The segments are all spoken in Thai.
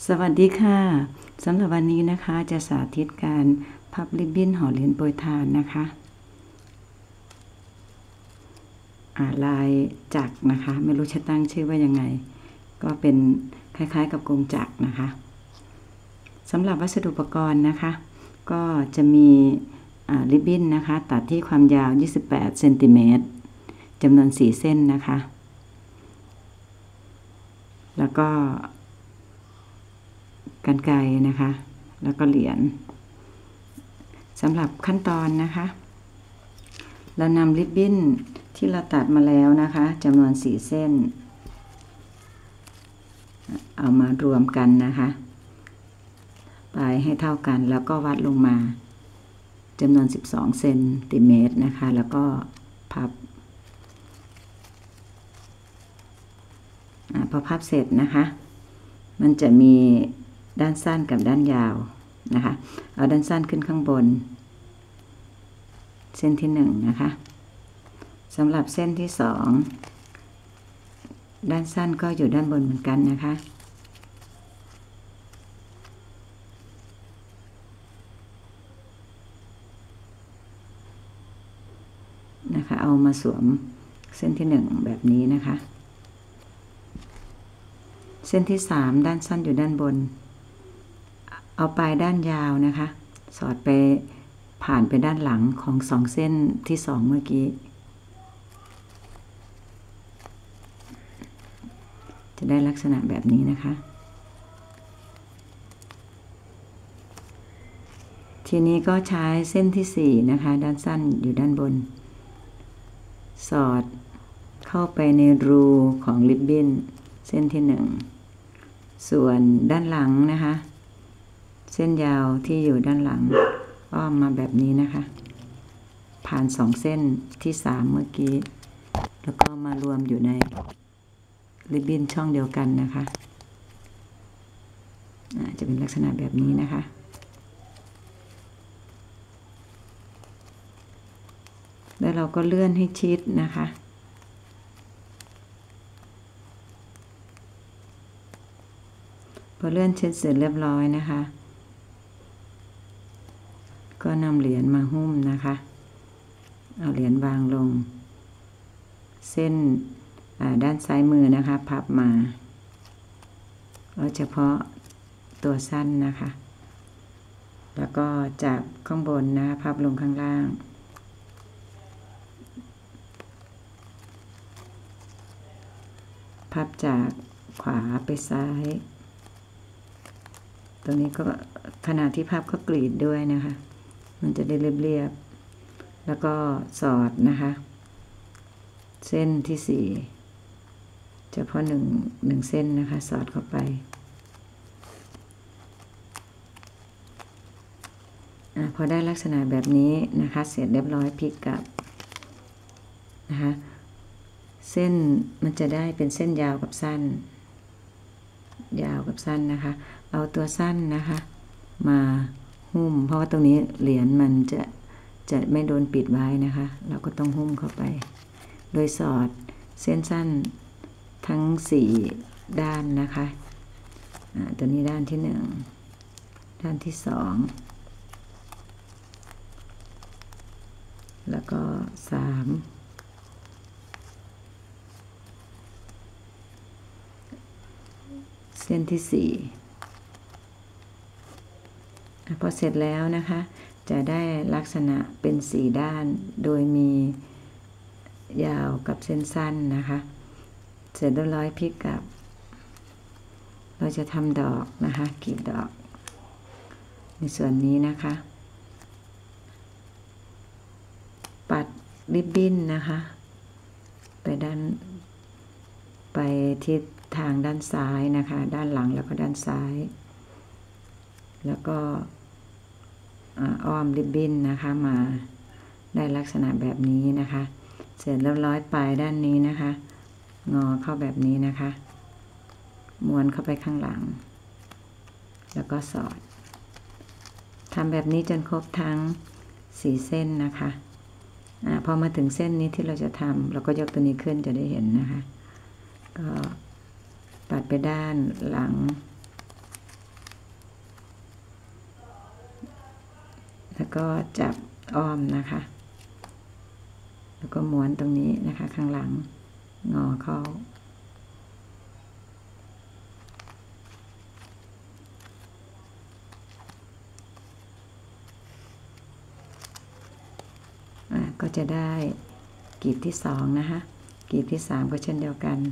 สวัสดีค่ะสำหรับวันนี้นะคะจะสาธิตการพับริบบิ้นห่อเหรียญโปรยทานนะคะลายจักรนะคะไม่รู้จะตั้งชื่อว่ายังไงก็เป็นคล้ายๆกับกงจักรนะคะสำหรับวัสดุอุปกรณ์นะคะก็จะมีริบบิ้นนะคะตัดที่ความยาว28เซนติเมตรจำนวน4เส้นนะคะแล้วก็กรรไกรนะคะแล้วก็เหรียญสำหรับขั้นตอนนะคะเรานำริบบิ้นที่เราตัดมาแล้วนะคะจำนวน4เส้นเอามารวมกันนะคะปลายให้เท่ากันแล้วก็วัดลงมาจำนวน12เซนติเมตรนะคะแล้วก็พับพอพับเสร็จนะคะมันจะมีด้านสั้นกับด้านยาวนะคะเอาด้านสั้นขึ้นข้างบนเส้นที่1นะคะสำหรับเส้นที่2ด้านสั้นก็อยู่ด้านบนเหมือนกันนะคะเอามาสวมเส้นที่1แบบนี้นะคะเส้นที่3ด้านสั้นอยู่ด้านบนเอาปลายด้านยาวนะคะสอดไปผ่านไปด้านหลังของ2เส้นที่2เมื่อกี้จะได้ลักษณะแบบนี้นะคะทีนี้ก็ใช้เส้นที่4นะคะด้านสั้นอยู่ด้านบนสอดเข้าไปในรูของริบบิ้นเส้นที่1ส่วนด้านหลังนะคะเส้นยาวที่อยู่ด้านหลังอ้อมมาแบบนี้นะคะผ่าน2เส้นที่3เมื่อกี้แล้วก็มารวมอยู่ในริบบิ้นช่องเดียวกันนะคะจะเป็นลักษณะแบบนี้นะคะแล้วเราก็เลื่อนให้ชิดนะคะพอเลื่อนชิดเสร็จเรียบร้อยนะคะก็นำเหรียญมาหุ้มนะคะเอาเหรียญวางลงเส้นด้านซ้ายมือนะคะพับมาเอาเฉพาะตัวสั้นนะคะแล้วก็จากข้างบนนะพับลงข้างล่างพับจากขวาไปซ้ายตรงนี้ก็ขณะที่พับก็กรีดด้วยนะคะมันจะได้เรียบๆแล้วก็สอดนะคะเส้นที่4เฉพาะ1เส้นนะคะสอดเข้าไปพอได้ลักษณะแบบนี้นะคะเสร็จเรียบร้อยพลิกกลับนะคะเส้นมันจะได้เป็นเส้นยาวกับสั้นนะคะเอาตัวสั้นนะคะมาหุ้มเพราะว่าตรงนี้เหรียญมันจะไม่โดนปิดไว้นะคะเราก็ต้องหุ้มเข้าไปโดยสอดเส้นสั้นทั้ง4ด้านนะคะตัวนี้ด้านที่1ด้านที่2แล้วก็3เส้นที่4พอเสร็จแล้วนะคะจะได้ลักษณะเป็น4ด้านโดยมียาวกับเส้นสั้นนะคะเสร็จเรียบร้อยพลิกกลับเราจะทำดอกนะคะกลีบดอกในส่วนนี้นะคะปัดริบบิ้นนะคะไปทิศทางด้านซ้ายนะคะด้านหลังแล้วก็ด้านซ้ายแล้วก็อ้อมริบบิ้นนะคะมาได้ลักษณะแบบนี้นะคะเสร็จเรียบร้อยปลายด้านนี้นะคะงอเข้าแบบนี้นะคะม้วนเข้าไปข้างหลังแล้วก็สอดทำแบบนี้จนครบทั้ง4เส้นนะคะพอมาถึงเส้นนี้ที่เราจะทำเราก็ยกตัวนี้ขึ้นจะได้เห็นนะคะก็ปัดไปด้านหลังก็จับอ้อมนะคะแล้วก็ม้วนตรงนี้นะคะข้างหลังงอเข้าก็จะได้กลีบที่2นะคะกลีบที่3ก็เช่นเดียวกัน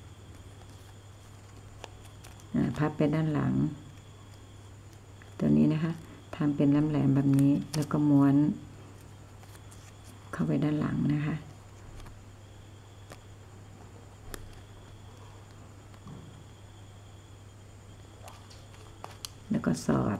พับไปด้านหลังตัวนี้นะคะทำเป็นแหลมๆแบบนี้แล้วก็ม้วนเข้าไปด้านหลังนะคะแล้วก็สอด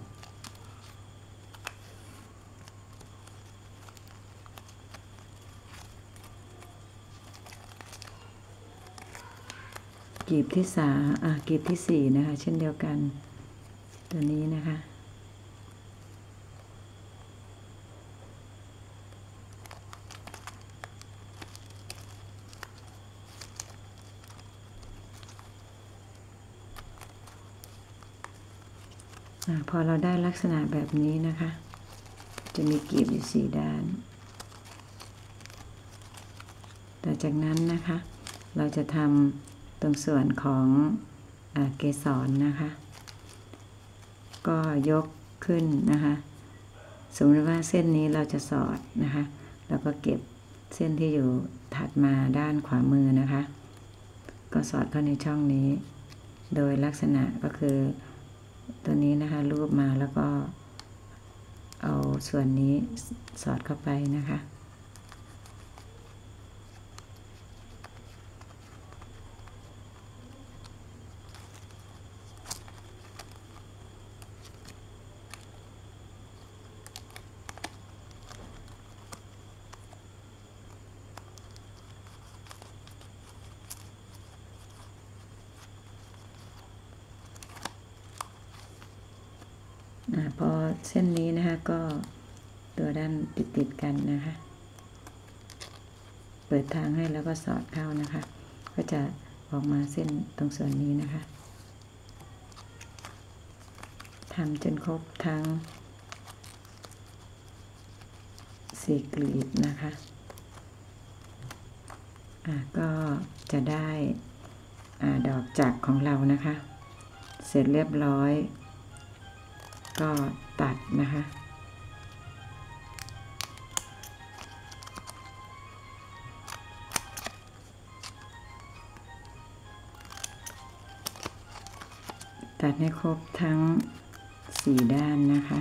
กลีบที่3กลีบที่4นะคะเช่นเดียวกันตัวนี้นะคะพอเราได้ลักษณะแบบนี้นะคะจะมีกลีบอยู่4ด้านต่อจากนั้นนะคะเราจะทำตรงส่วนของเกสรนะคะก็ยกขึ้นนะคะสมมติว่าเส้นนี้เราจะสอดนะคะแล้วก็เก็บเส้นที่อยู่ถัดมาด้านขวามือนะคะก็สอดเข้าในช่องนี้โดยลักษณะก็คือตัวนี้นะคะรูปมาแล้วก็เอาส่วนนี้สอดเข้าไปนะคะพอเส้นนี้นะคะก็ตัวด้านติดกันนะคะเปิดทางให้แล้วก็สอดเข้านะคะก็จะออกมาเส้นตรงส่วนนี้นะคะทำจนครบทั้ง4กลีบนะคะก็จะได้ดอกจักรของเรานะคะเสร็จเรียบร้อยก็ตัดนะคะตัดให้ครบทั้ง4ด้านนะคะ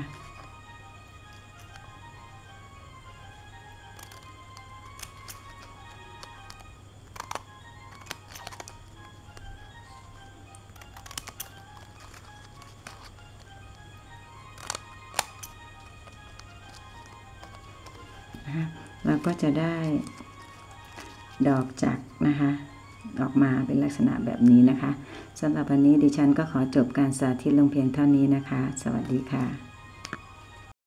เราก็จะได้ดอกจักรนะคะออกมาเป็นลักษณะแบบนี้นะคะสำหรับวันนี้ดิฉันก็ขอจบการสาธิตลงเพียงเท่านี้นะคะสวัสดีค่ะ